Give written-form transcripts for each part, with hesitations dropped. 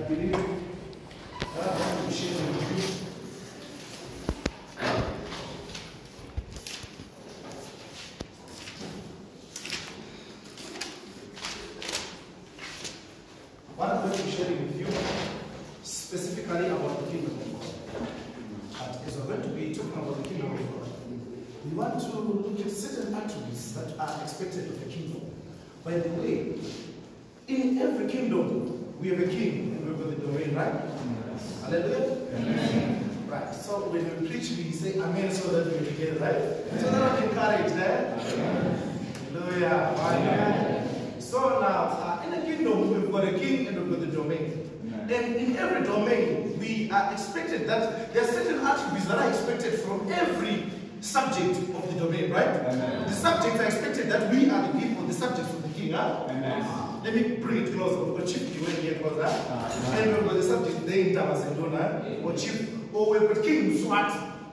believe that I want to share with you. What I'm going to share with you specifically about the kingdom of God. As we're going to be talking about the kingdom of God, we want to look at certain attributes that are expected of the kingdom. By the way, in every kingdom, we have a king and we've got the domain, right? Yes. Hallelujah? Amen. Right. So when we preach, we say amen so that we're together, right? Amen. So that I'm encouraged, eh? Hallelujah. Amen. So now, in a kingdom, we've got a king and we've got the domain. Amen. And in every domain, we are expected that there are certain attributes that are expected from every subject of the domain, right? Amen. The subjects are expected that we are the people, the subjects of the king, huh? Amen. Let me bring it closer. We've got chief Kiwen here closer. And we've got the subject they in Tamasendona, or chief, or we've got king Swat.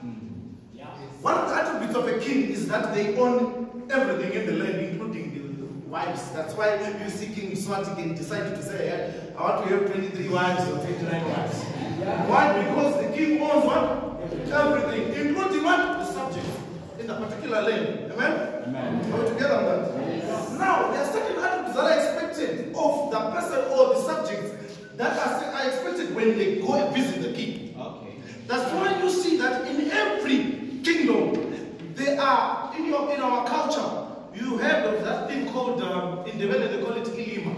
One of the attributes of a king is that they own everything in the land, including the wives. That's why you see King Swat can decide to say, I want to have 23 wives or 29 wives. Why? Because the king owns what? Everything, including what? The subject in the particular land. Amen? Amen. Are we together on that? Yes. Now, there are certain attributes that are expected of the person or the subject that are expected when they go and visit the king. Okay. That's why you see that in every kingdom, they are, in our culture, you heard of that thing called, in the way they call it Ilima.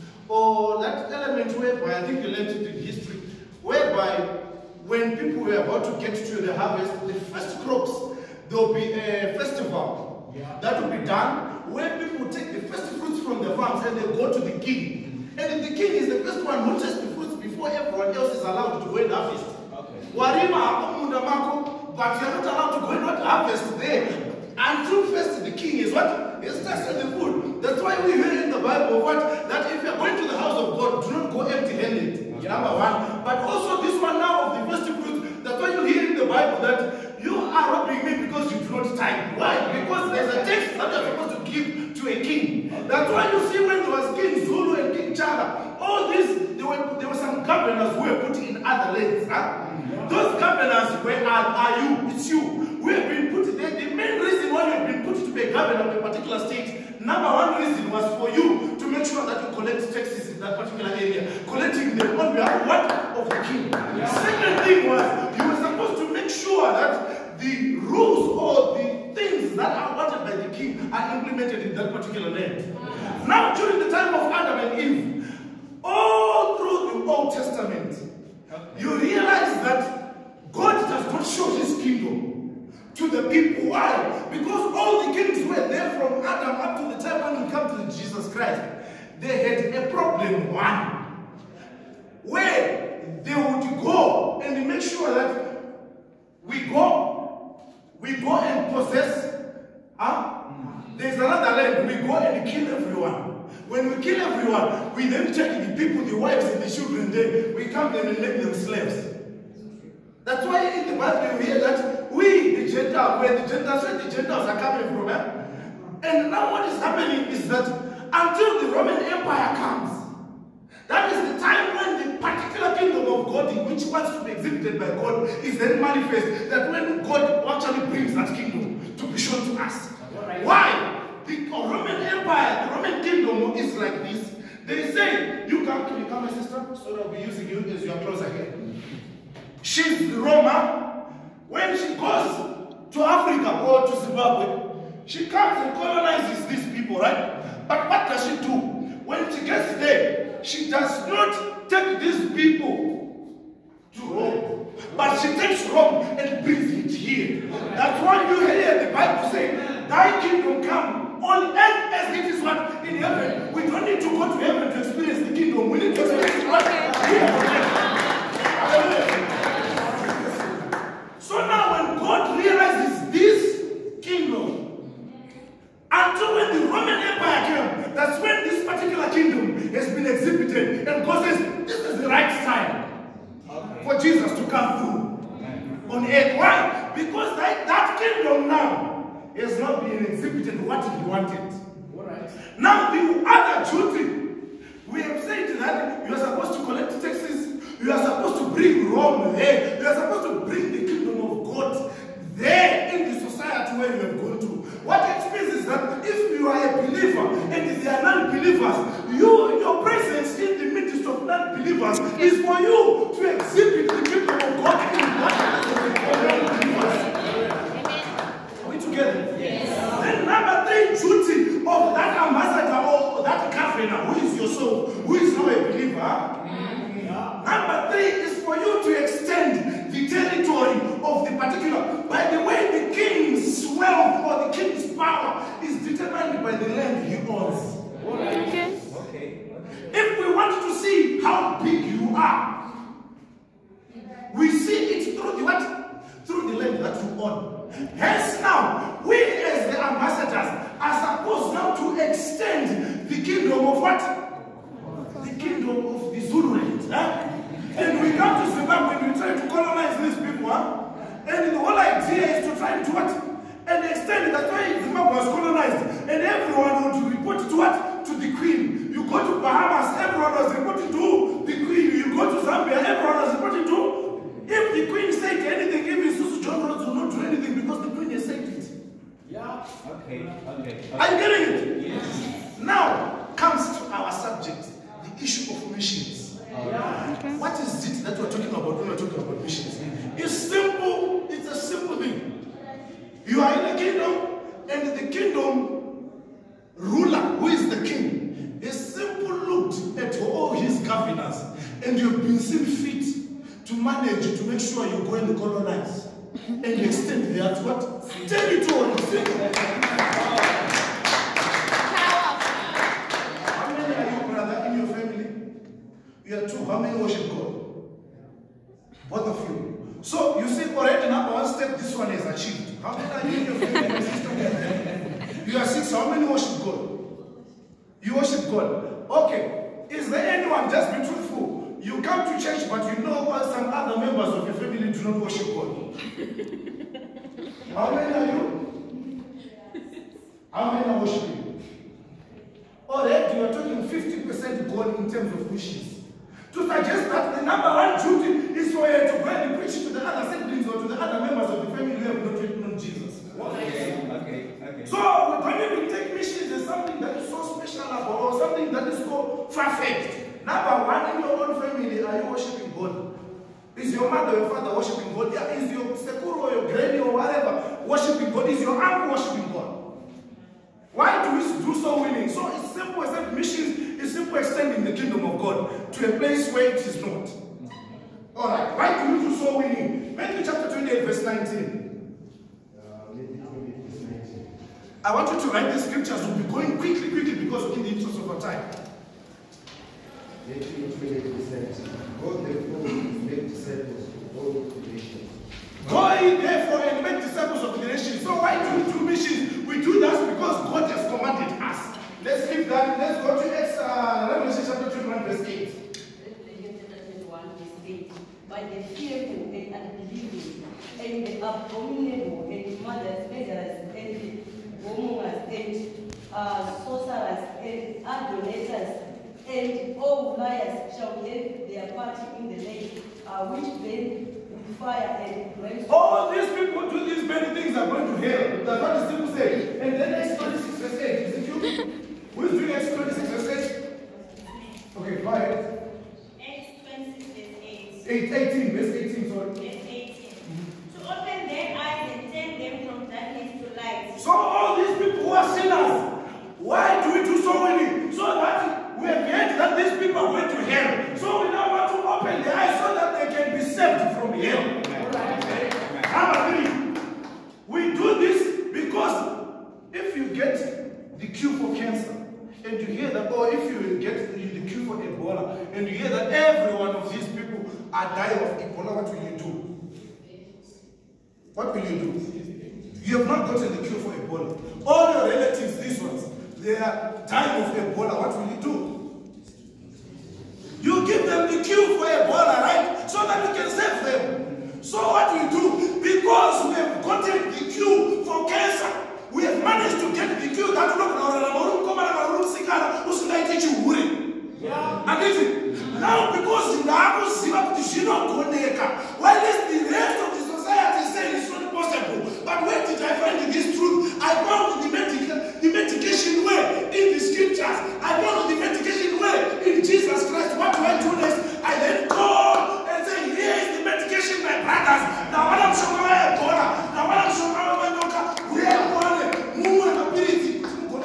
Or that element whereby, I think you learned it in history, whereby when people were about to get to the harvest, the first crops, there will be a festival that will be done where people take the first fruits from the farms and they go to the king. And the king is the first one who takes the fruits before everyone else is allowed to go and harvest. But you're not allowed to go and harvest there until first the king is what? He's tasted the food. That's why we hear in the Bible what? That if you're going to the house of God, do not go empty-handed. Number one. But also this one now of the first fruit, that's why you hear in the Bible that you are robbing me because you do not tithe. Why? Because there's a text that you're supposed to give to a king. That's why you see when there was King Zulu and King Chaga, all these, there were some governors who were put in other lands. Huh? Those governors, where are you? It's you. We have been put there. The main reason why you have been put to be a governor of a particular state, number one reason was for you to make sure that you collect taxes in that particular area, collecting them on behalf of what? Of the king. The second thing was you were supposed to make sure that the rules or the things that are wanted by the king are implemented in that particular land. Now, during the time of Adam and Eve, all through the Old Testament, you realize that God does not show his kingdom to the people. Why? Because all the kings were there from Adam up to the time when we come to Jesus Christ. They had a problem, one, where they would go and make sure that we go and possess. There's another land, we go and kill everyone. When we kill everyone, we then take the people, the wives and the children there, we come there and make them slaves. That's why in the Bible we hear that we, the Gentiles, where the Gentiles are coming from. And now what is happening is that until the Roman Empire comes, that is the time when the particular kingdom of God, which wants to be exhibited by God, is then manifest. That when God actually brings that kingdom to be shown to us. Why? The Roman Empire, the Roman kingdom is like this. They say, can you come, my sister? So I'll be using you as your closer here. She's Roma. When she goes to Africa or to Zimbabwe, she comes and colonizes these people, right? But what does she do? When she gets there, she does not take these people to Rome, but she takes Rome and brings it here. That's why you hear the Bible saying, thy kingdom come on earth as it is what? In heaven. We don't need to go to heaven to experience the kingdom. We need to experience what? Here. So now when God realizes this kingdom, until when the Roman Empire came, that's when this particular kingdom has been exhibited. And God says, this is the right time for Jesus to come through on earth. Why? Because that kingdom now has not been exhibited what he wanted. Now the other duty, we have said that you are supposed to collect taxes there. You are supposed to bring the kingdom of God there in the society where you have gone to. What it means is that if you are a believer and there are non-believers, your presence in the midst of non-believers is for you to exhibit the kingdom of God in Are we together? Yes. Then number 3 duty of that ambassador or that governor who is yourself, who is now a believer. Number 3 is for you to extend the territory of the particular. By the way, the king's wealth or the king's power is determined by the land he owns. Okay. If we want to see how big you are, we see it through the what? Through the land that you own. Hence now, we as the ambassadors are supposed now to extend the kingdom of what? The kingdom of the Zululand. And we come to Zimbabwe and we try to colonize these people. And the whole idea is to try to what? And extend it. That's why Zimbabwe was colonized. And everyone would report to what? To the Queen. You go to Bahamas, everyone was reporting to the Queen. You go to Zambia, everyone was reporting to. If the Queen said anything, even Susu John Rhodes will not do anything because the Queen has said it. Yeah. Okay. Are you getting it? Yes. Now comes to our subject, the issue of missions. Okay. What is it that we're talking about when we're talking about missions? It's simple. It's a simple thing. You are in a kingdom, and the kingdom ruler, who is the king, is simply looked at all his governors, and you've been seen fit to manage to make sure you go and colonize and extend their what? Territory. How many are you, brother, in your family? You are 2. How many worship God? Both of you. So you see already number 1 step this one is achieved. How many are you in your family? You are 6. How many worship God? You worship God. Okay. Is there anyone, just be truthful, you come to church but you know some other members of your family do not worship God? How many are you? How many are worshiping? Already you are talking 50% gone in terms of missions. To suggest that the number 1 duty is for you to go and preach to the other siblings or to the other members of the family who have not yet known Jesus. Okay. So when we take missions as something that is so special or something that is so far-fetched. Number 1, in your own family, are you worshiping God? Is your mother or your father worshiping God? Yeah, is your sekuru or your granny or whatever worshiping God? Is your uncle worshiping God? Why do we do so willing? So it's simple as that mission is simply extending the kingdom of God to a place where it is not. Alright, why do we do so willing? Matthew chapter 28, verse 19. I want you to write the scriptures. We'll be going quickly because in the interest of our time. Matthew 28, verse 19. Go therefore and make disciples of all the nations. Go ye therefore and make disciples of the nations. So why do we do missions? We do that because God has commanded us. Let's leave that. Let's go to Revelation chapter 21, verse 8. Revelation chapter 21, verse 8. By the fearful and unbelieving, and the abominable, and murderers, and whoremongers, and sorcerers, and idolaters, and all liars shall have their part in the lake, which burn with fire and brimstone. All these people do these many things are going to hell. That's what the people say. And then Acts 26, verse 8. Is it you? Who is doing Acts 26, verse 8? Okay, go ahead. Acts 26, verse 8. 18, verse 18, sorry. Verse 18. To open their eyes and turn them from darkness to light. So all these people who are sinners, why do we do so many? So that we have heard that these people are going to hell. So we now want to open their eyes so that they can be saved from hell. Number 3, we do this because if you get the cure for cancer, and you hear that, or if you get the cure for Ebola, and you hear that every one of these people are dying of Ebola, what will you do? What will you do? You have not gotten the cure for Ebola. All your relatives, these ones, they are dying of Ebola. What will you do? You give them the cure for Ebola, right? So that you can save them. So what we do, because we have gotten the cure for cancer, we have managed to get the cure that Now, because in the while the rest of the society is saying it's not possible, but where did I find this truth? I found the medication way in the scriptures. I found the medication way in Jesus Christ. What do I do next? I then go and say, here is the medication, my brothers. Now when I'm showing my daughter, now when I'm showing my daughter, we are going more ability.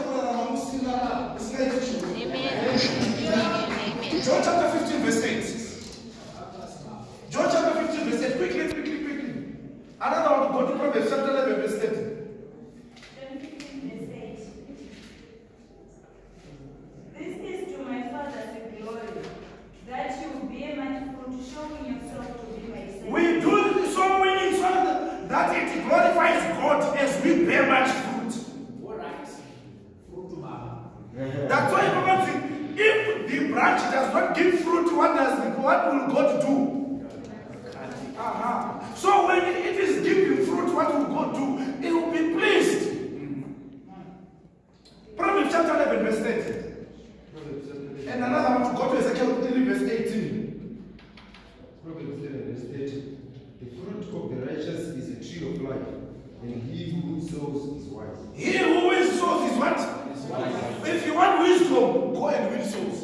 John chapter 15 verse 8. John chapter 15 verse 8. Quickly. Another one to go to Proverbs chapter 11 verse 30. John 15 verse 8. This is to my Father's glory, that you bear much fruit, showing yourself to be my disciples. We do so winning so that it glorifies God as we bear much fruit. All right. That's why Papa said, if the branch does not give fruit, what will God do? So when it is giving fruit, what will God do? He will be pleased. Proverbs chapter 11 verse 30. And another one to go to Ezekiel 3 verse 18. Proverbs 11 verse 30. The fruit of the righteous is a tree of life, and he who sows is wise. He who sows is what? Is wise. If you want wisdom, go and win souls.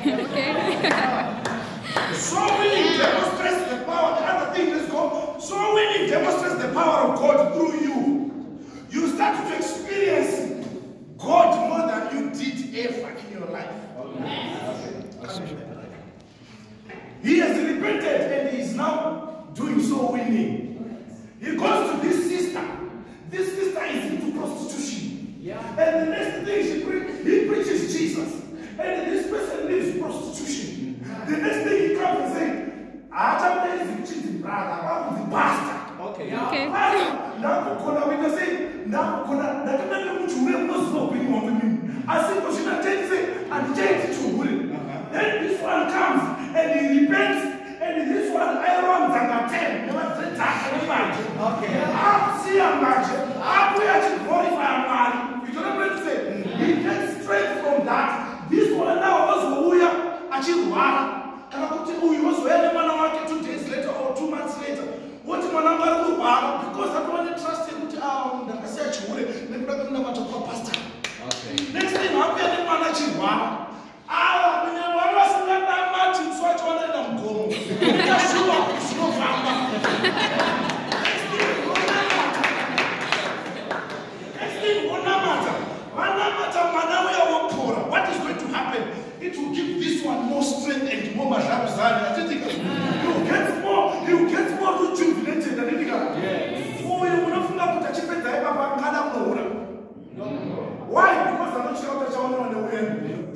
So winning demonstrates the power. The other thing, let's go. So winning demonstrates the power of God through you. You start to experience God more than you did ever in your life. He has repented and he is now doing so winning. He goes to this sister. This sister is into prostitution. Yeah. And the next thing he preaches Jesus. And this person lives prostitution. The next thing he comes and says, I am the brother, I'm the pastor. Okay. Okay. Now, we say, now, then this one comes and he repents. And this one, Aaron Zangatem, okay. I'm seeing I'm going to glorify man. You don't know what to say. He gets straight from that. This one now was who you actually were. And I could tell you was where the man 2 days later or 2 months later. What the man because I don't want to trust him to search wood. Then we're going to go pastor. Okay. Next thing I'm going to manage him. What is going to happen? It will give this one more strength and more mashabuzani. I think he will get more rejuvenated than anything else. Yes. Why? Because I'm not sure that I want to win.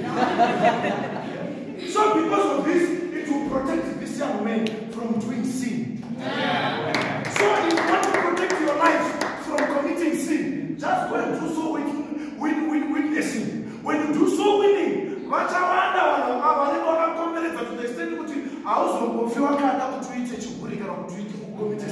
So because of this, it will protect this young man from doing sin. Yeah. So if you want to protect your life from committing sin, just go and do so witnessing. When you do so winning, what I wonder to the extent which I also feel I can't to eat it.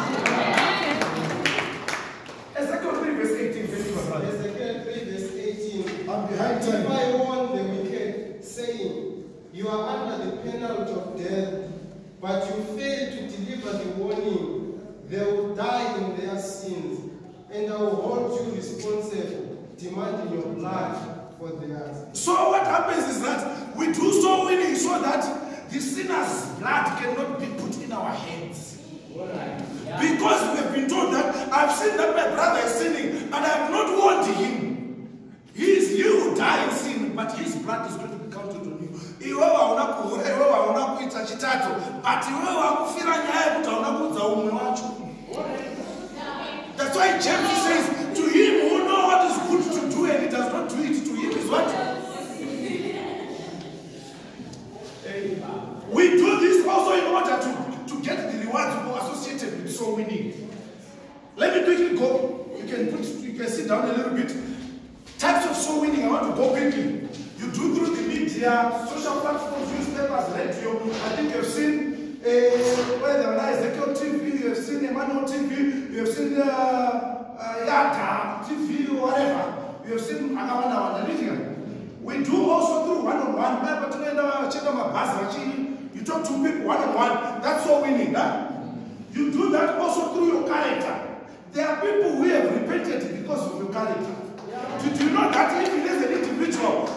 Ezekiel 3 verse 18. Ezekiel 3 verse 18. I'm behind If time. I warn the wicked, saying, you are under the penalty of death, but you fail to deliver the warning, they will die in their sins, and I will hold you responsible, demanding your blood for theirs. So what happens is that we do so winning so that the sinner's blood cannot be put in our hands. Yeah. Because we have been told that I've seen that my brother is sinning and I have not warned him. He is you who die in sin, but his blood is going to be counted on you. That's why James says, to him who knows what is good to do and he does not do it, to him is what? We do this also in order to get the rewards associated with soul winning. Let me quickly go. You can sit down a little bit. Types of soul winning, I want to go quickly. You do through the media, social platforms, newspapers, radio. I think you've seen Ezekiel TV, you have seen Emmanuel TV, you have seen Yata TV, whatever. You have seen anything. We do also through one-on-one. you talk to people one-on-one, that's so winning, huh? You do that also through your character. There are people who have repented because of your character. Did you know that if it is an individual,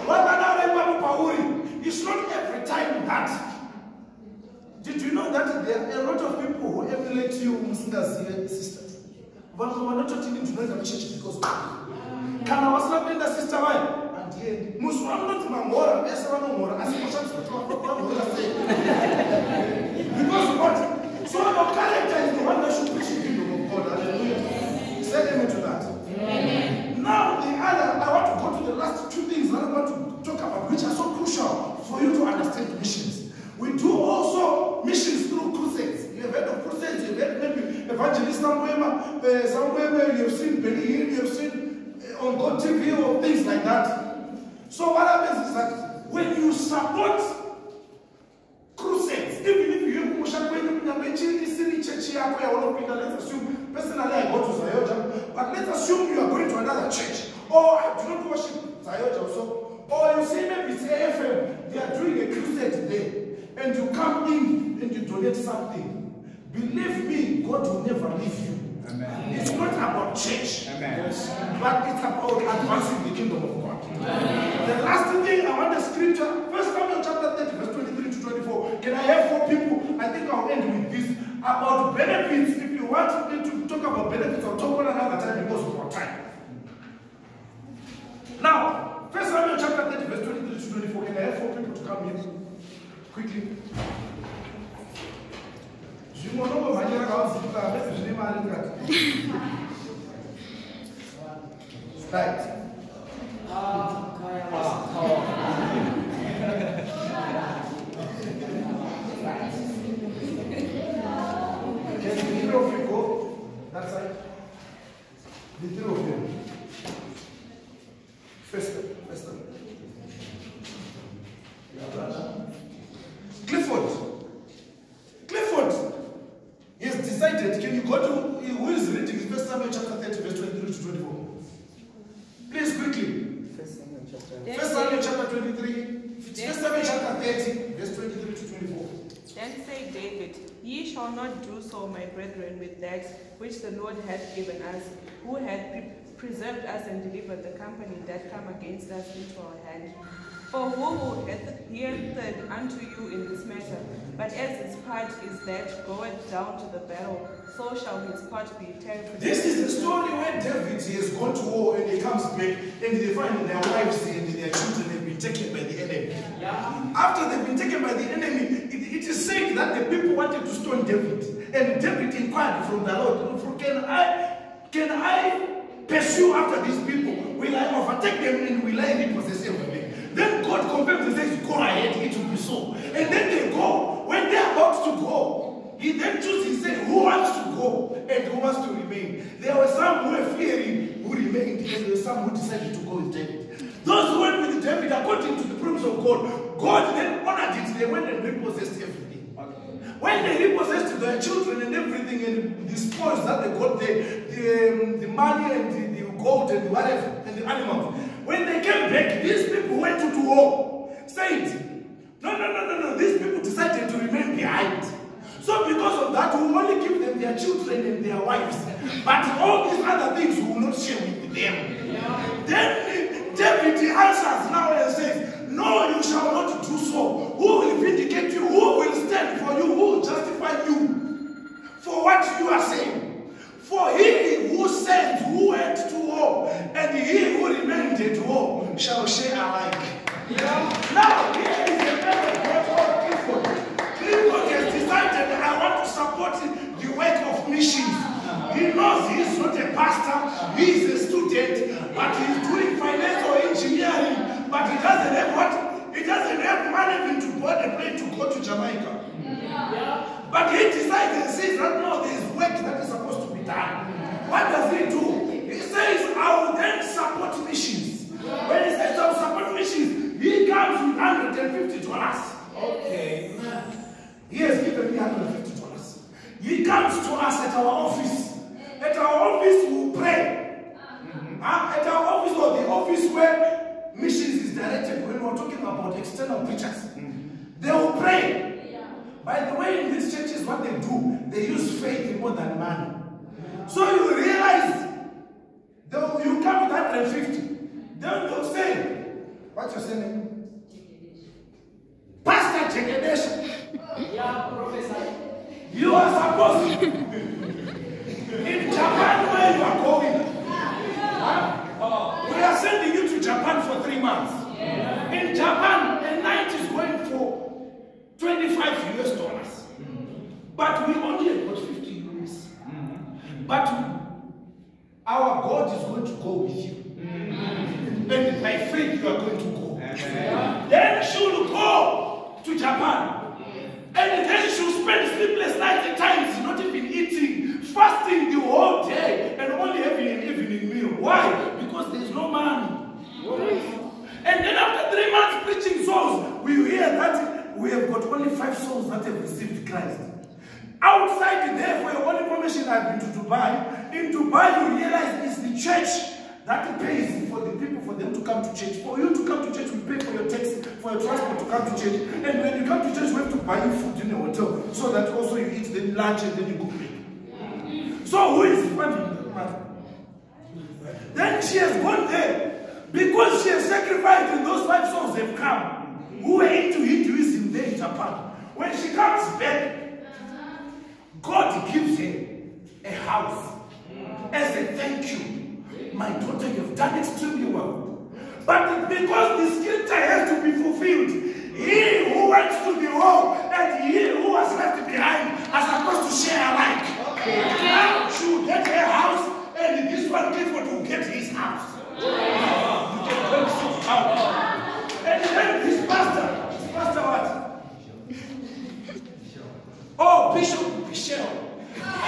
it's not every time that. Did you know that there are a lot of people who emulate you, sister? But we are not talking to the church because of you. Can I was not in the sister wife? Muslim not Mamora, Esanomora, as much as because what? So your character is the one that should preach the kingdom of God. Hallelujah. Say amen to that. Amen. Now, the other, I want to go to the last two things that I want to talk about, which are so crucial for you to understand missions. We do also missions through crusades. You have heard of crusades, you have heard maybe evangelist somewhere, you have seen Benny Hill, you have seen on God TV or things like that. So what happens is that when you support crusades, even if you let's assume, personally I go to Zayoja, but let's assume you are going to another church, or I do not worship Zayoja also, or you see maybe it's AFM, they are doing a crusade there, and you come in and you donate something. Believe me, God will never leave you. Amen. It's not about church, amen, but it's about advancing the kingdom of God. Amen. The last thing I want the scripture, 1 Samuel chapter 30, verse 23 to 24. Can I have 4 people? I think I'll end with this about benefits. If you want me to talk about benefits, I'll talk on another time because of our time. Now, 1 Samuel chapter 30, verse 23 to 24. Can I have 4 people to come here quickly? Right. Can the 3 of you go that side? The 3 of you. First time. Clifford. He has decided. Can you go to who is reading 1 Samuel chapter 30, verse 23 to 24? Please quickly. 1 Samuel chapter 23. 1 Samuel chapter 30, verse 23 to 24. Then said David, Ye shall not do so, my brethren, with that which the Lord hath given us, who hath preserved us and delivered the company that come against us into our hand. For who hath hearkened unto you in this matter? But as his part is that goeth down to the battle, so shall his part be terrible. This is the story where David has gone to war and he comes back and they find their wives and their children have been taken by the enemy. Yeah. After they've been taken by the enemy, it is said that the people wanted to stone David. And David inquired from the Lord, can I pursue after these people? Will I overtake them and will I repossess everything? Then God confirms and says, go ahead, it will be so. And then they go. When they are about to go, he then chooses, he said, who wants to go and who wants to remain? There were some who were fearing who remained, and there were some who decided to go with David. Those who went with David, according to the promise of God, God then honored it. They went and repossessed everything. Okay. When they repossessed their children and everything, and the spoils that they got there, the money and the gold and whatever, and the animals, when they came back, these people went to war. Said, no, these people decided to remain behind. So because of that, we will only give them their children and their wives. But all these other things we will not share with them. Yeah. Then David answers now and says, no, you shall not do so. Who will vindicate you? Who will stand for you? Who will justify you for what you are saying? For he who sends, who went to war, and he who remained at war shall share alike. Yeah. Now, here is the man of God called Clifford. Clifford has decided that I want to support the work of missions. He knows he is not a pastor, he is a student, but he is doing finance or engineering, but he doesn't have what? He doesn't have money even to board a plane to go to Jamaica. Yeah. But he decides and says that no, there is work that is supposed to be done. What does he do? He says, I will then support missions. When he says I will support missions, he comes with $150. Okay. He has given me $150. He comes to us at our office. At our office, we will pray. At our office, or the office where missions is directed, when we're talking about external preachers, they pray. By the way, in these churches, what they do, they use faith more than money. So you realize, though you come with 150, then they'll say, what's your surname? Pastor Chekedesh. Yeah, Professor. You are supposed to, in Japan where you are going, we are sending you to Japan for 3 months. In Japan, a night is going for $25 US. But we only got 50 euros. But our God is going to go with you. And by faith you are going to go. Then she will go to Japan. And then she will spend sleepless nights at times, not even eating, fasting the whole day, and only having an evening meal. Why? Because there is no money. And then after 3 months preaching souls, we hear that we have got only 5 souls that have received Christ. Outside there, for your own information, I've been to Dubai. In Dubai, you realize it's the church that pays for the people, for them to come to church. For you to come to church, we pay for your taxi, for your transport to come to church. And when you come to church, we have to buy you food in a hotel, so that also you eat the lunch and then you go back. So who is funding the money? Then she has gone there, because she has sacrificed and those 5 souls have come, who were into Hinduism there in Japan. When she comes back, God gives her a house as a thank you. My daughter, you've done extremely well. But because the scripture has to be fulfilled, he who went to the war and he who was left behind are supposed to share alike. Now she will get her house, and this one Clifford will get his house. And then this pastor what? Oh, Bishop Michelle.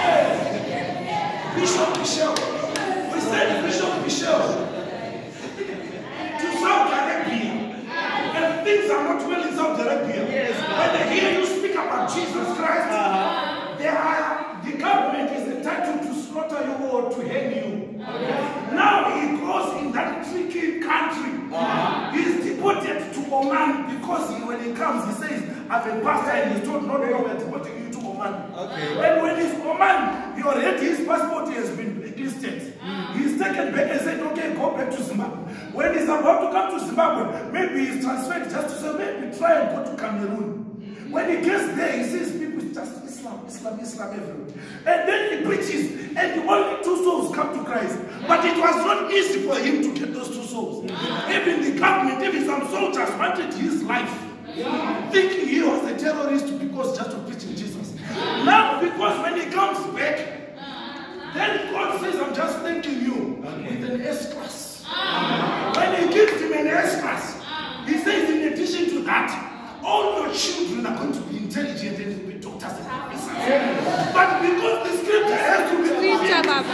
Bishop Michelle. We sent Bishop Michelle to Saudi Arabia. And things are not well in Saudi Arabia. When they hear you speak about Jesus Christ, the government is entitled to slaughter you or to hang you. Now he goes in that tricky country. He's deported to Oman because when he comes, he says, I'm a pastor, and he's told, no, we're deporting you to Oman. And when he's Oman, he already, his passport has been blacklisted. He's taken back and said, okay, go back to Zimbabwe. When he's about to come to Zimbabwe, maybe he's transferred just to say, maybe try and go to Cameroon. When he gets there, he sees people just Islam everywhere. And then he preaches, and only 2 souls come to Christ. But it was not easy for him to get those 2 souls. Even the government, even some soldiers wanted his life, thinking he was a terrorist because just of preaching Jesus. Now, because when he comes back, then God says, I'm just thanking you with an S-class. When he gives him an S-class, he says, in addition to that, all your children are going to be intelligent and be doctors and professors. But because the scripture has to be fulfilled,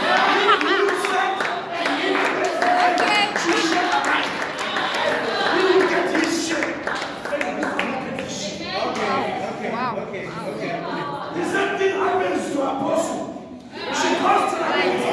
he will get his share. The same thing happens to Apostle. She goes to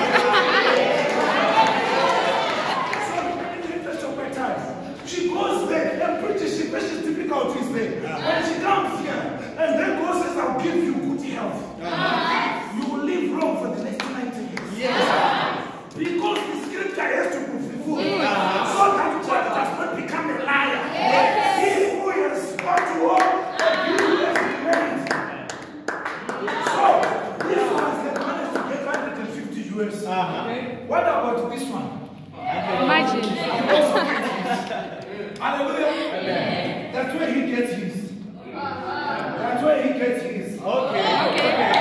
she goes there and preaches, she faces difficulties there. When she comes here, and then God says, I'll give you good health. You will live long for the next 90 years. Because the scripture has to be fulfilled. So that God does not become a liar. He who has gone to war, and he who has remained. So, this one has managed to get 150 US. What about this one? Imagine. Hallelujah. Amen. That's where he gets his. That's where he gets his. Okay.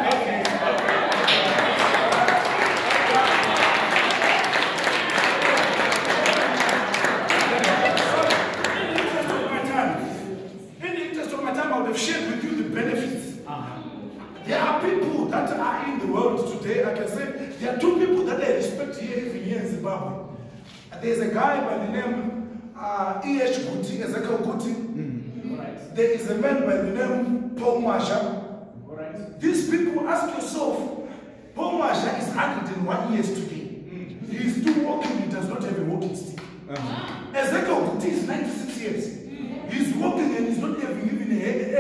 In the interest of my time, I would have shared with you the benefits. There are people that are in the world today. I can say there are 2 people that I respect here, even here in Zimbabwe. There's a guy by the name E.H. Guti, Ezekiel Guti. There is a man by the name Paul Marsha. These people, ask yourself, Paul Marsha is 101 years today. He is still walking, he does not have a walking stick. Ezekiel Guti is 96 years. He's walking and he's not having even a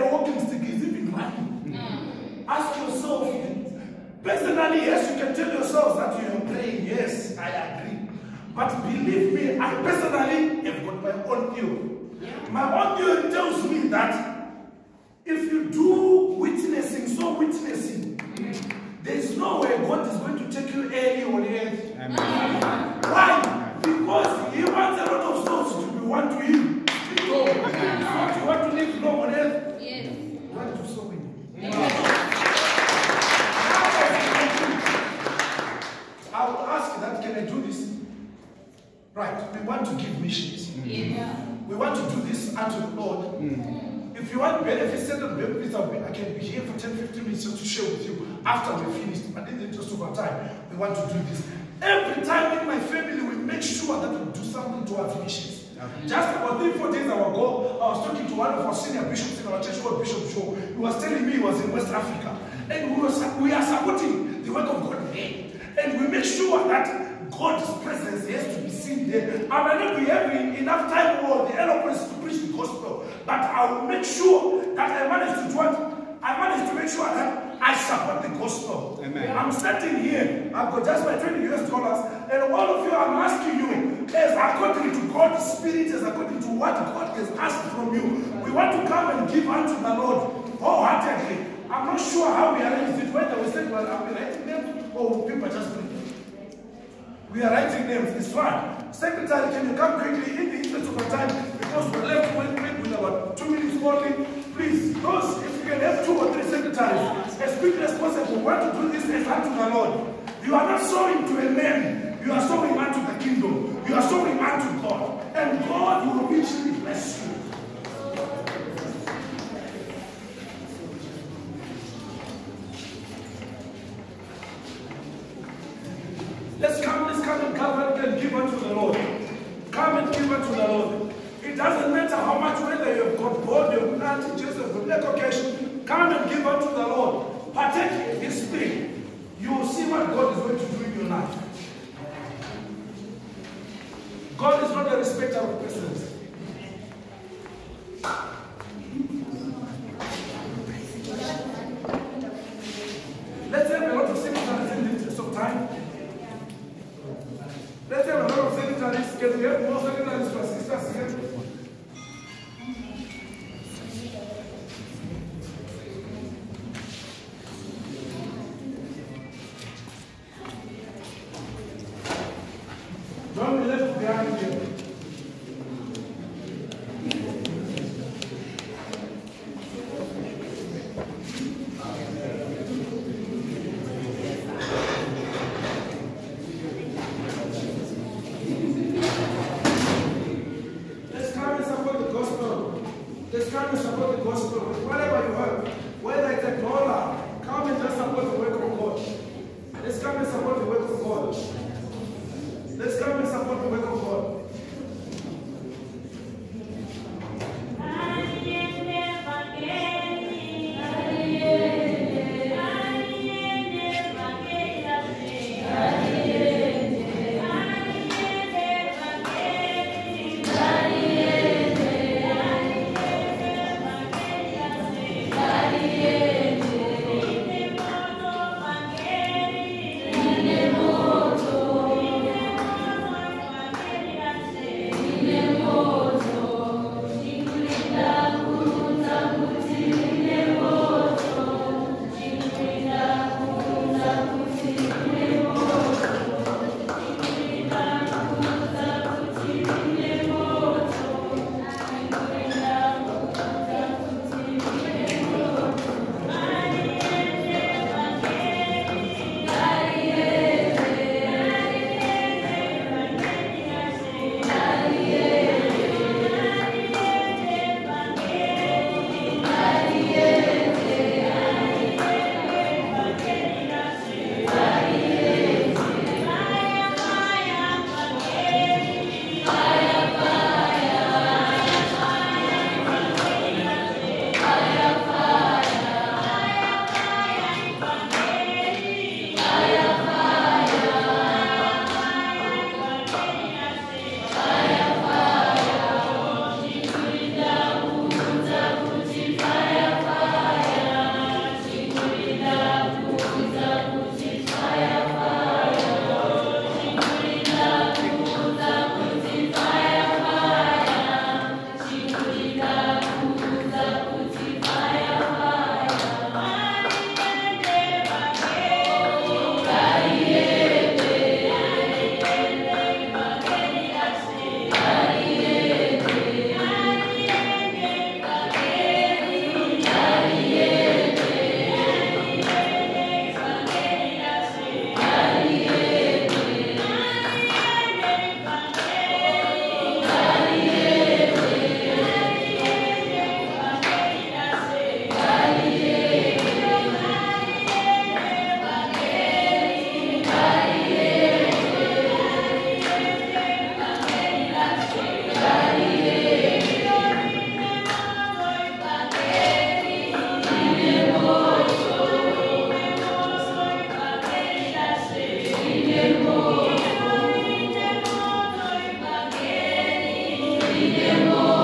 tell yourselves that you are praying. Yes, I agree. But believe me, I personally have got my own theory. My own theory tells me that if you do witnessing, there is no way God is going to take you early on earth. Why? Because He wants a lot of souls to be one to Him. So, you want to live long on earth? Yes. You want to sow in. I will ask that, can I do this? Right, we want to give missions. We want to do this unto the Lord. If you want benefits, certain benefits, I can be here for 10-15 minutes just to share with you after we're finished. But in the interest of our time, we want to do this. Every time in my family, we make sure that we do something towards missions. Just about 3-4 days ago, I was talking to one of our senior bishops in our church called Bishop Shaw. He was telling me he was in West Africa. And we are supporting the work of God there. And we make sure that God's presence has to be seen there. I might not be having enough time or the eloquence to preach the gospel, but I will make sure that I manage to make sure that I support the gospel. Amen. I'm standing here, I've got just my $20, and all of you, I'm asking you, as according to God's Spirit, as according to what God has asked from you, we want to come and give unto the Lord wholeheartedly. I'm not sure how we arrange it, whether we say, well, are we writing names, or people just bring them? We are writing names, it's fine. Secretary, can you come quickly in the interest of our time, because we're left with about 2 minutes only. Please, those, if you can have 2 or 3 secretaries, as quickly as possible, we want to do this as unto the Lord. You are not sowing to a man, you are sowing unto the kingdom. You are sowing unto God, and God will richly bless you. Let's come and cover and give unto the Lord. Come and give unto the Lord. It doesn't matter how much, whether you've got board, you've got Joseph, you've got occasion. Come and give unto the Lord. Partake in this thing. You will see what God is going to do in your life. God is not a respecter of persons. Let's have a lot of secretaries in the interest of time. Let's have a lot of secretaries. Can we have more secretaries to assist us here? Don't be left behind here. Let's come and support the gospel. Let's come and support the gospel with whatever you have. Whether it's a dollar, come and just support the work of God. Let's come and support the work of God. Let's come and support the work of God. Idemo